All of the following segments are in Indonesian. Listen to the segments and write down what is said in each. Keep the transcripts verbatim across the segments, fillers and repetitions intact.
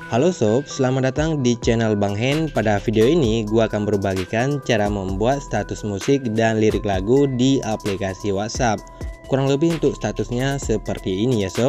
Halo sob, selamat datang di channel Bang Hen. Pada video ini gua akan berbagikan cara membuat status musik dan lirik lagu di aplikasi WhatsApp. Kurang lebih untuk statusnya seperti ini ya sob.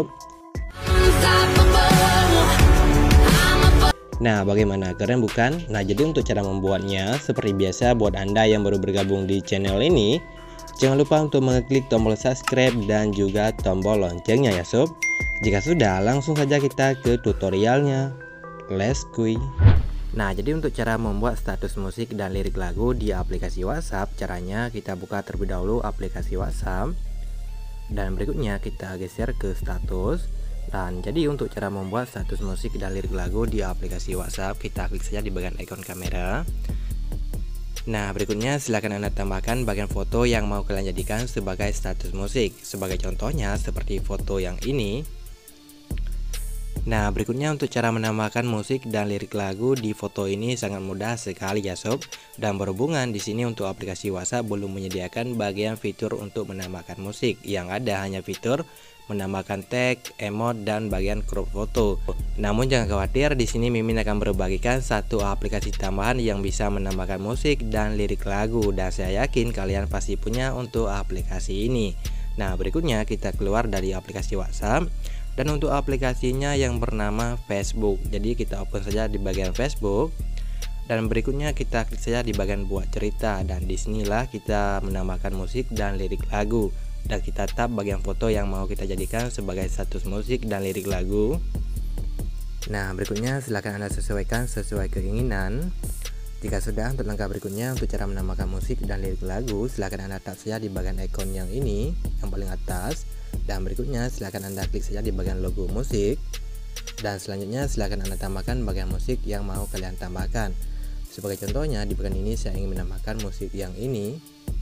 Nah, bagaimana, keren bukan? Nah, jadi untuk cara membuatnya seperti biasa, buat Anda yang baru bergabung di channel ini, jangan lupa untuk mengklik tombol subscribe dan juga tombol loncengnya ya sob. Jika sudah, langsung saja kita ke tutorialnya. Let's go. Nah, jadi untuk cara membuat status musik dan lirik lagu di aplikasi WhatsApp, caranya kita buka terlebih dahulu aplikasi WhatsApp, dan berikutnya kita geser ke status. Dan jadi untuk cara membuat status musik dan lirik lagu di aplikasi WhatsApp, kita klik saja di bagian ikon kamera. Nah, berikutnya silahkan Anda tambahkan bagian foto yang mau kalian jadikan sebagai status musik. Sebagai contohnya seperti foto yang ini. Nah, berikutnya untuk cara menambahkan musik dan lirik lagu di foto ini sangat mudah sekali ya sob. Dan berhubungan di sini untuk aplikasi WhatsApp belum menyediakan bagian fitur untuk menambahkan musik. Yang ada hanya fitur menambahkan tag, emot, dan bagian crop foto. Namun jangan khawatir, di sini Mimin akan berbagikan satu aplikasi tambahan yang bisa menambahkan musik dan lirik lagu, dan saya yakin kalian pasti punya untuk aplikasi ini. Nah, berikutnya kita keluar dari aplikasi WhatsApp. Dan untuk aplikasinya yang bernama Facebook, jadi kita open saja di bagian Facebook. Dan berikutnya kita klik saja di bagian buat cerita, dan disinilah kita menambahkan musik dan lirik lagu. Dan kita tap bagian foto yang mau kita jadikan sebagai status musik dan lirik lagu. Nah, berikutnya silahkan Anda sesuaikan sesuai keinginan. Jika sudah, untuk langkah berikutnya untuk cara menambahkan musik dan lirik lagu, silahkan Anda tap saja di bagian ikon yang ini, yang paling atas. Dan berikutnya silahkan Anda klik saja di bagian logo musik. Dan selanjutnya silahkan Anda tambahkan bagian musik yang mau kalian tambahkan. Sebagai contohnya di bagian ini saya ingin menambahkan musik yang ini.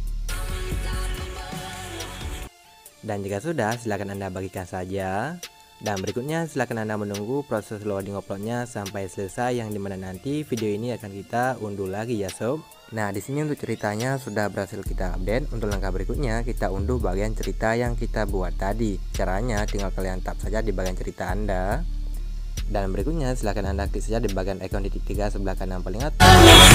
Dan jika sudah, silahkan Anda bagikan saja. Dan berikutnya silahkan Anda menunggu proses loading uploadnya sampai selesai, yang dimana nanti video ini akan kita unduh lagi ya sob. Nah, di sini untuk ceritanya sudah berhasil kita update. Untuk langkah berikutnya kita unduh bagian cerita yang kita buat tadi. Caranya tinggal kalian tap saja di bagian cerita Anda. Dan berikutnya silahkan Anda klik saja di bagian ikon titik tiga sebelah kanan paling atas.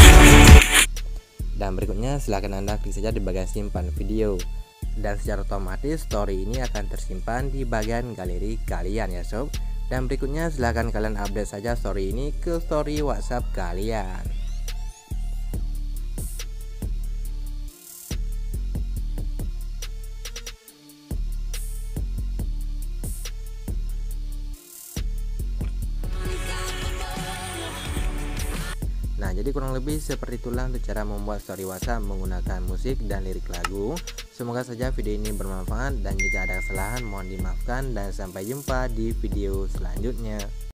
Dan berikutnya silahkan Anda klik saja di bagian simpan video. Dan secara otomatis story ini akan tersimpan di bagian galeri kalian ya sob. Dan berikutnya silahkan kalian update saja story ini ke story WhatsApp kalian. Nah, jadi kurang lebih seperti itulah untuk cara membuat story WhatsApp menggunakan musik dan lirik lagu. Semoga saja video ini bermanfaat, dan jika ada kesalahan mohon dimaafkan, dan sampai jumpa di video selanjutnya.